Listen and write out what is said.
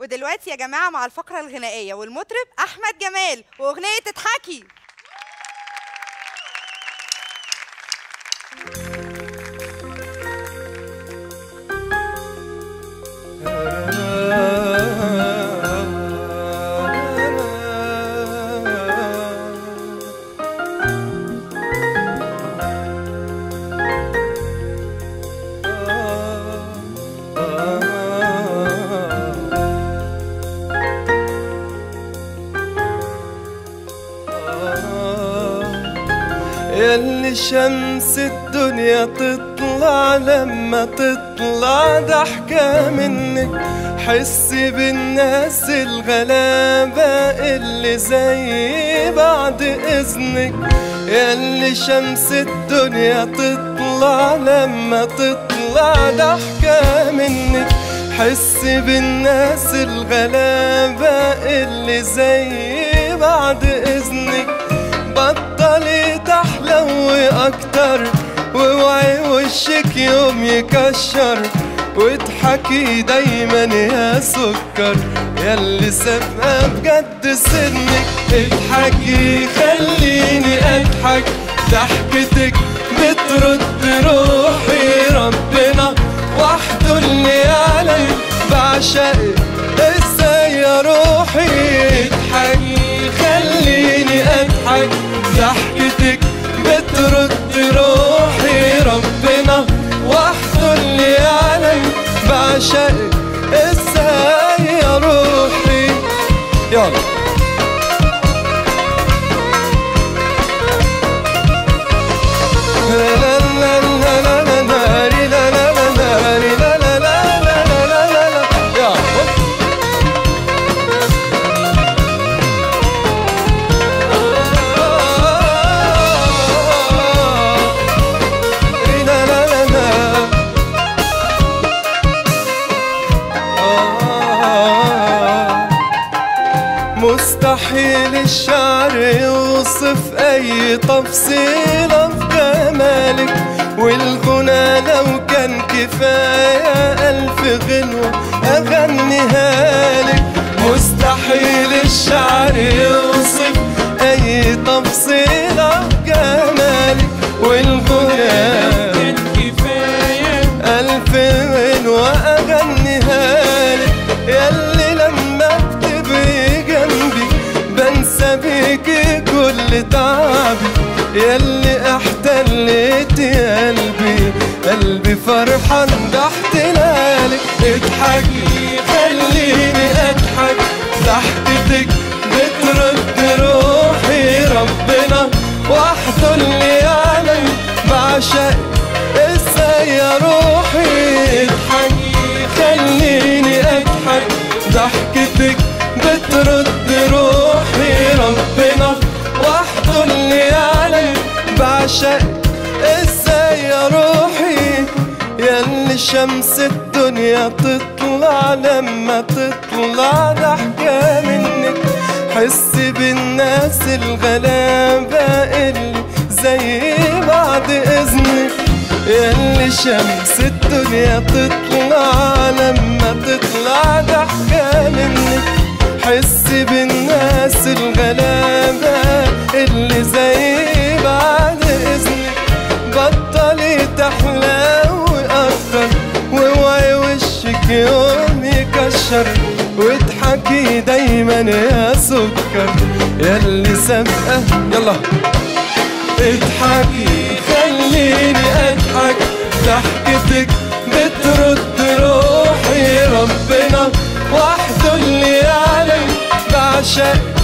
ودلوقتي يا جماعة مع الفقرة الغنائية والمطرب أحمد جمال وأغنية تضحكي. ياللي شمس الدنيا تطلع لما تطلع ضحكة منك، حسي بالناس الغلابة اللي زي بعد إذنك. ياللي شمس الدنيا تطلع لما تطلع ضحكة منك، حسي بالناس الغلابة اللي زي بعد إذنك. بطلي تحلوي أكتر واوعي وشك يوم يكشر، واضحكي دايما يا سكر ياللي سابقة بجد سنك. اضحكي خليني أضحك، ضحكتك بترد روحي، ربنا وحده اللي يعلم بعشقك ازاي يا روحي. اضحكي خليني أضحك، ضحكتك بترد روحي، ربنا وحده اللي يعلم بعشقك ازاي يا روحي. يلا مستحيل الشعر يوصف أي تفصيلة في جمالك، والغنى لو كان كفاية ألف غنوة أغنيها لك. مستحيل الشعر يوصف أي تفصيلة في جمالك، والغنى لو كان كفاية ألف غنوة أغنيها لك. ياللي لما بتبقي جنبي بنسى بيكي كل تعبي، ياللي احتليتي قلبي فرحان باحتلالك. اضحكي خليني اضحك، ضحكتك بترد روحي، ربنا وحده اللي يعلم بعشقك ازاي يا روحي. اضحكي خليني اضحك، ضحكتك بترد روحي، ربنا وحده اللي يعلم بعشقك ازاي يا روحي. ياللي شمس الدنيا تطلع لما تطلع ضحكة منك، حسي بالناس الغلابة اللي زي بعد إذنك. ياللي شمس الدنيا تطلع لما تطلع ضحكة منك، حسي بالناس الغلابة اللي زي بعد إذنك. بطلي تحلوي أكتر واوعي وشك يوم يكشر، واضحكي دايما يا سكر ياللي سابقة. يلا اضحكي خليني أضحك، ضحكتك بترد روحي، ربنا وحده اللي يعلم بعشقك